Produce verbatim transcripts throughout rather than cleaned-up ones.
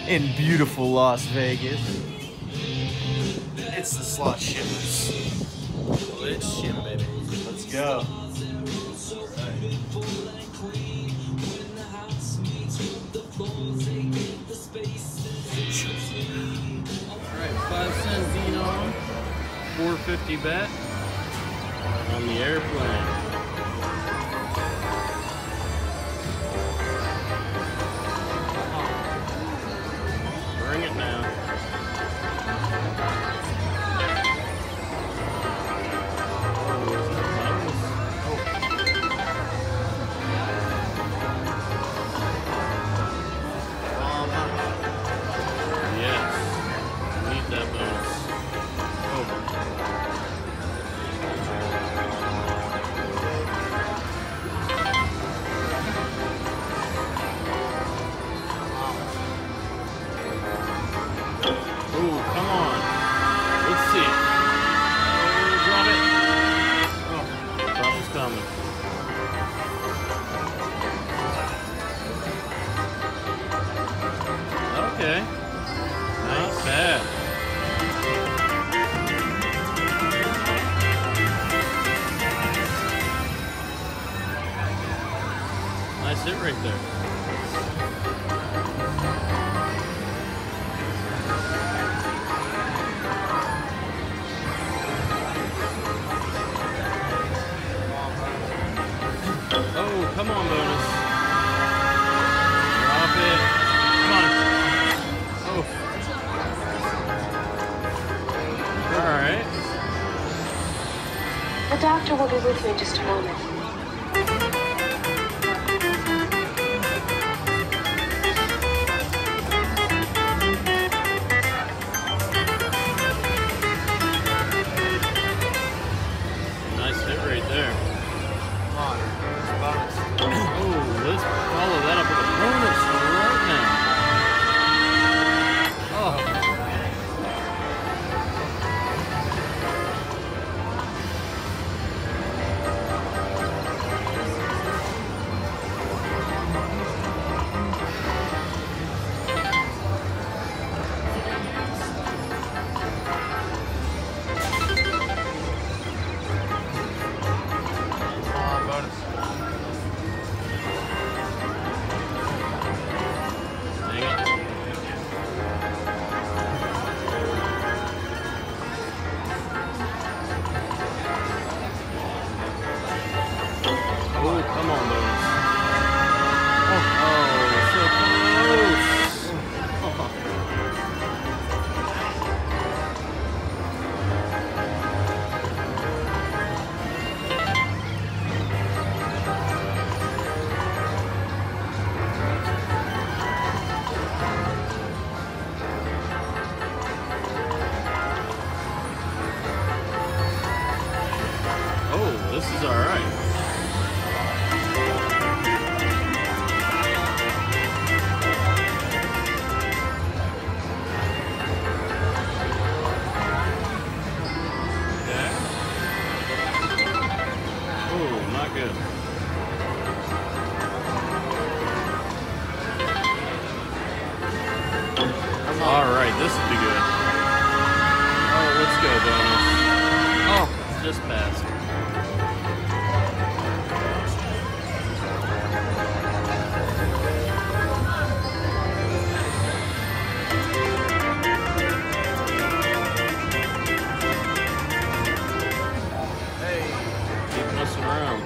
in beautiful Las Vegas. It's the slot shimmers. Let's shim, baby. Let's go. Alright, five cent Xenon, four fifty bet on the airplane. Bring it now. Okay. Not bad. Nice hit right there. Oh, come on, bonus. Drop it. Come on. Oh. All right. The doctor will be with you in just a moment. Nice hit right there. Come on. Bonus. Oh, let's follow that up with a bonus right now. Oh. Oh, come on, bonus. Oh, oh so close. Oh, this is all right. Not good. All right, this will be good. Oh, let's go, bonus. Oh, just passed. Hey. Keep messing around.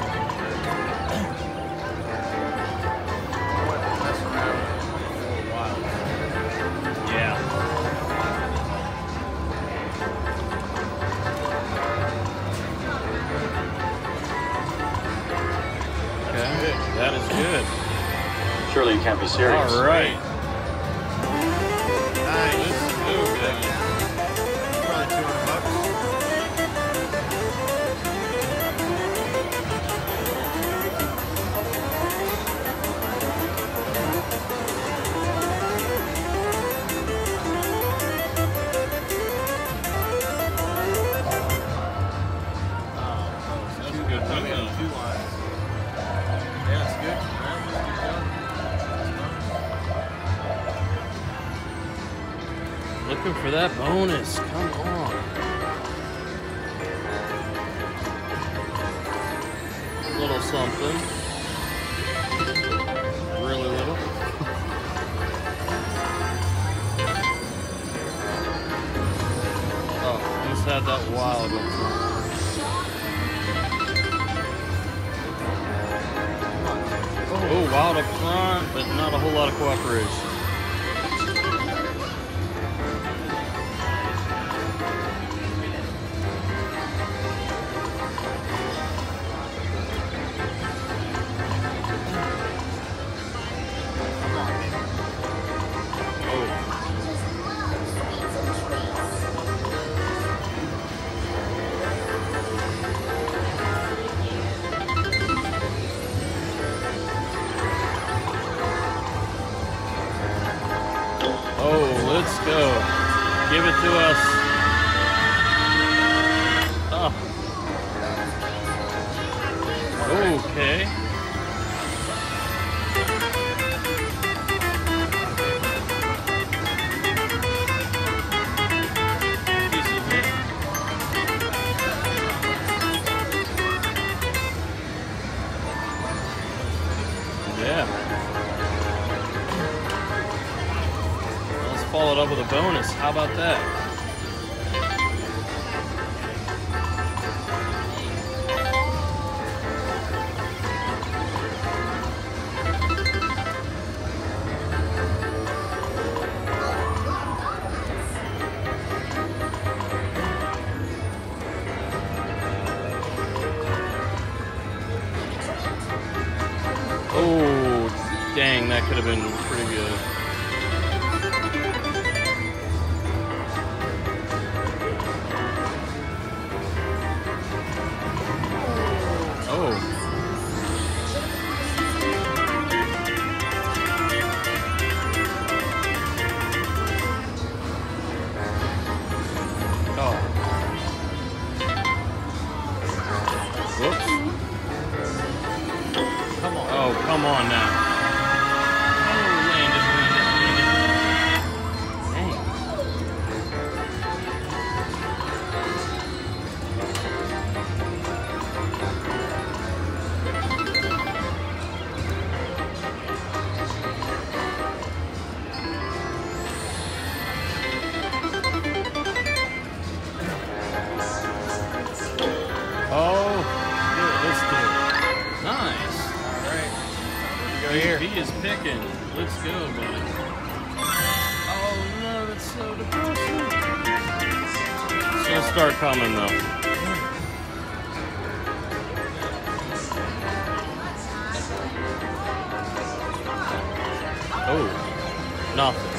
That is good. Surely you can't be serious. All right. Nice. Let's go, guys. Probably two hundred bucks. That's a good Two bingo. two lines. Yeah, that's good. Yeah, that's good. looking for that bonus. Come on. Little something. Really little. Oh, just had that wild up front. Oh, wild up front, but not a whole lot of cooperation. Let's go. Give it to us. Oh. Okay. Yeah. Followed up with a bonus. How about that? Oh, dang, that could have been pretty good. Whoops. Come on. Oh, come on now. Oh, land it, land it, land it. Dang. Oh. Let's do it. Nice. All right. Go here. He is picking. Let's go, buddy. Oh no, that's so depressing. It's gonna start coming though. Oh, nothing.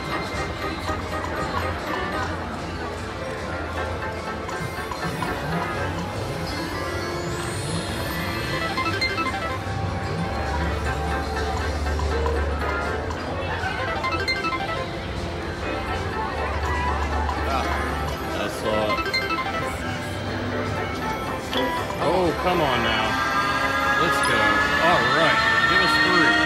Oh, come on now. Let's go. All right. Give us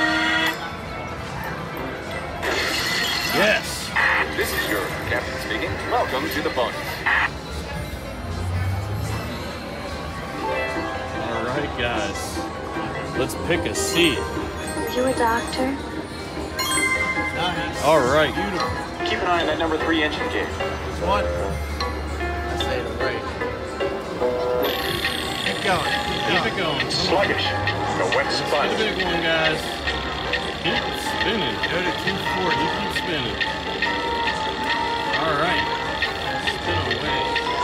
three. Yes. This is your captain speaking. Welcome to the bonus. All right, guys. Let's pick a seat. You a doctor? Nice. All right. Beautiful. Keep an eye on that number three engine gate. Which one? I say it right. Keep going. Keep it going. Come on. Sluggish. The wet Get spot. the big one, guys. Keep spinning. Go to two forty. Keep spinning. All right. Spin away.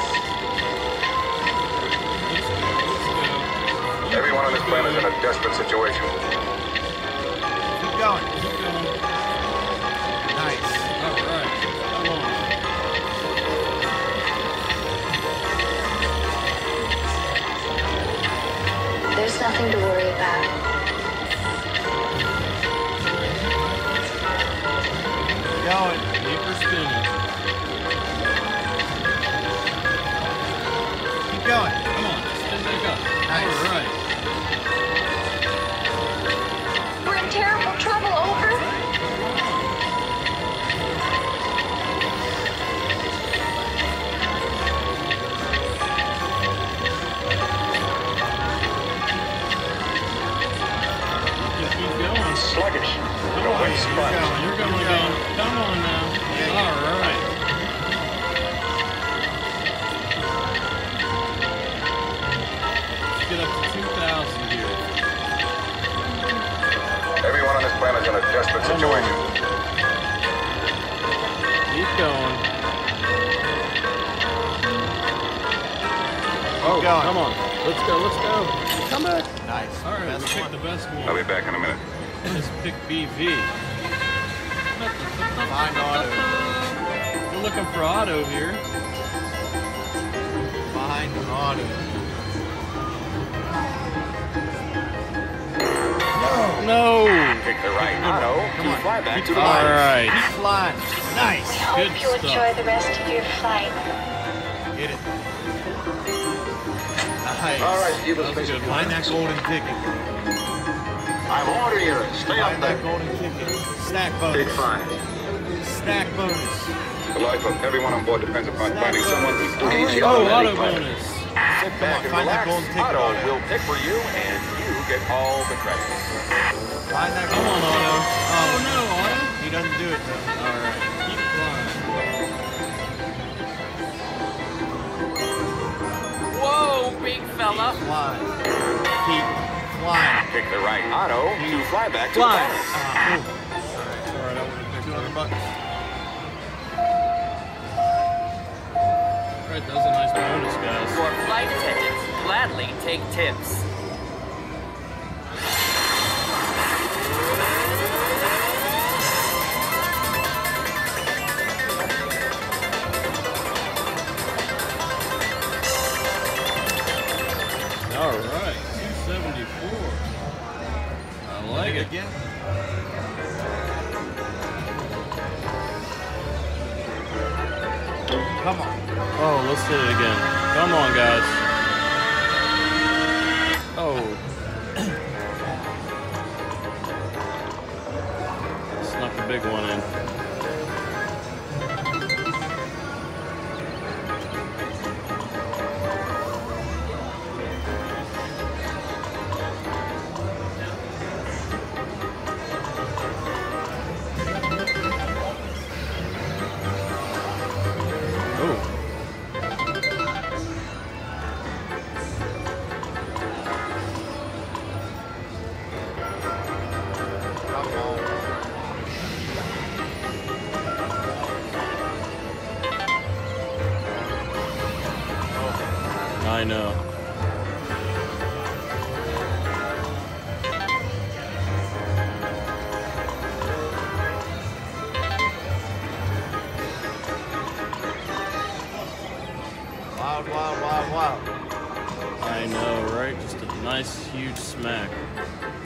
Let's go. Let's go. Everyone on this planet is in a desperate situation. Keep going. Keep going. Nice. All right. Come on. There's nothing to worry about. Going. Keep her spinning. Keep going. Come on. Spin back up. Nice. All right. We're in terrible trouble, over. Come join on. you. Keep going. Oh, going. come on. Let's go, let's go. Come back. Nice. All right, we Best picked one. the best one. I'll be back in a minute. Let's pick B V. Find auto. We're looking for auto here. Find auto. No. Pick the right auto Come to on. fly back Keep to the All mines. right. Keep flying. Nice. I hope Good you stuff. enjoy the rest of your flight. Get it. Nice. All right, give us That was a good one. Find that golden ticket. I'm ordering you. Stay up Find that there. golden ticket. Snack Big bonus. five. Snack bonus. The life of everyone on board depends upon finding someone equally Oh, easy Oh, on auto any planet. bonus. Sit back and find that relax. golden ticket, Otto Otto. will pick for you, and you get all the credit. Find that Come golden on, ticket. Auto. Oh, no, Auto. He doesn't do it though. All right. Keep flying. Whoa, big fella. Fly. Keep flying. Pick the right auto to fly back to Fly. the planet. Ah, All right, I want to pick two one. hundred bucks. All right, that was a nice bonus, guys. For flight attendants, gladly take tips. All right, two seventy-four. I like it. Again. Come on. Oh, let's do it again. Come on, guys. Oh. Snuck a big one in. Oh. Come on. I know. Wild, wild, wild, wild. I know, right? Just a nice, huge smack.